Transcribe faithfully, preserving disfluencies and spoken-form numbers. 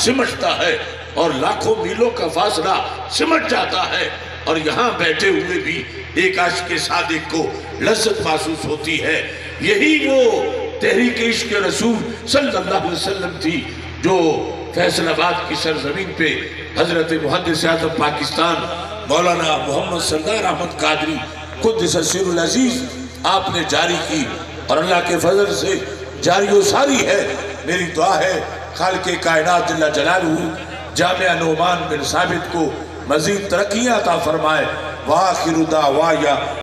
सिमटता है और लाखों मीलों का फासला सिमट जाता है, और यहाँ बैठे हुए भी एक आशिक़ सादिक को लज्जत महसूस होती है। यही वो तहरीक इश्क़ रसूल सल्लल्लाहु अलैहि वसल्लम थी जो फैसलाबाद की सरजमीन पे हजरत मुहद्दिस आज़म पाकिस्तान मौलाना मोहम्मद सरदार अहमद कादरी कुद्दस सिर्रुल अज़ीज़ आपने जारी की, और अल्लाह के फजल से जारी सारी है। मेरी दुआ है खालिक़े कायनात जल्ला जलालहू जामिया नोमान बिन साबित को मज़ीद तरक्कियाँ अता फरमाए। वाखिरु दावाया